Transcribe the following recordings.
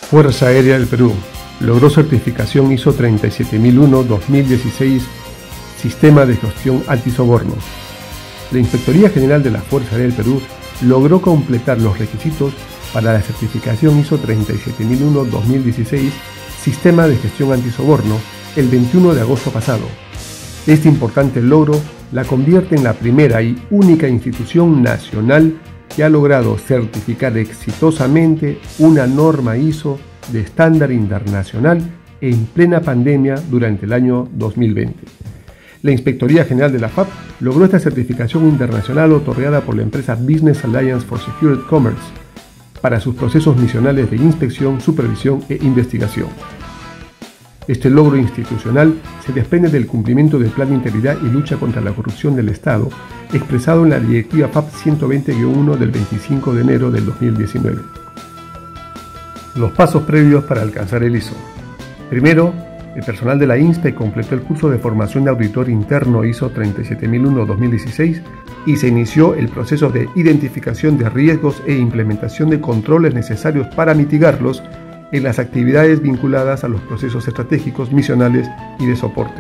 Fuerza Aérea del Perú logró certificación ISO 37001-2016 Sistema de Gestión Antisobornos. La Inspectoría General de la Fuerza Aérea del Perú logró completar los requisitos para la certificación ISO 37001-2016 Sistema de Gestión Antisoborno el 21 de agosto pasado. Este importante logro la convierte en la primera y única institución nacional que ha logrado certificar exitosamente una norma ISO de estándar internacional en plena pandemia durante el año 2020. La Inspectoría General de la FAP logró esta certificación internacional otorgada por la empresa Business Alliance for Secured Commerce para sus procesos misionales de inspección, supervisión e investigación. Este logro institucional se desprende del cumplimiento del Plan de Integridad y Lucha contra la Corrupción del Estado, expresado en la Directiva FAP 120-1 del 25 de enero del 2019. Los pasos previos para alcanzar el ISO. Primero, el personal de la INSPE completó el curso de formación de auditor interno ISO 37001-2016 y se inició el proceso de identificación de riesgos e implementación de controles necesarios para mitigarlos en las actividades vinculadas a los procesos estratégicos, misionales y de soporte.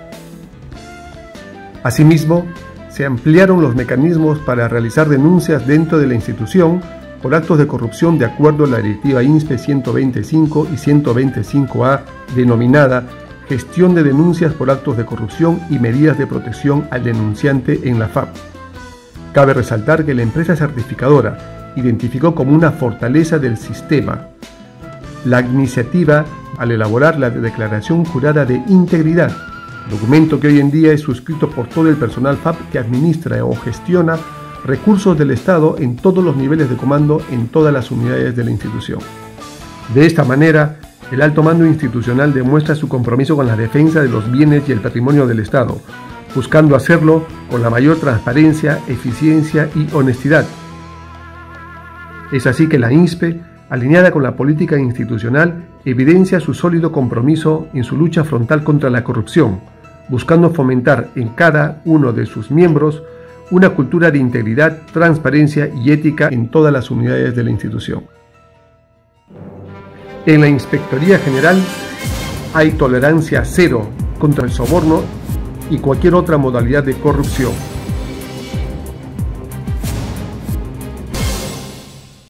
Asimismo, se ampliaron los mecanismos para realizar denuncias dentro de la institución por actos de corrupción de acuerdo a la Directiva INSPE 125 y 125A, denominada Gestión de denuncias por actos de corrupción y medidas de protección al denunciante en la FAP. Cabe resaltar que la empresa certificadora identificó como una fortaleza del sistema la iniciativa al elaborar la Declaración Jurada de Integridad, documento que hoy en día es suscrito por todo el personal FAP que administra o gestiona recursos del Estado en todos los niveles de comando en todas las unidades de la institución. De esta manera, el alto mando institucional demuestra su compromiso con la defensa de los bienes y el patrimonio del Estado, buscando hacerlo con la mayor transparencia, eficiencia y honestidad. Es así que la INSPE, alineada con la política institucional, evidencia su sólido compromiso en su lucha frontal contra la corrupción, buscando fomentar en cada uno de sus miembros una cultura de integridad, transparencia y ética en todas las unidades de la institución. En la Inspectoría General hay tolerancia cero contra el soborno y cualquier otra modalidad de corrupción.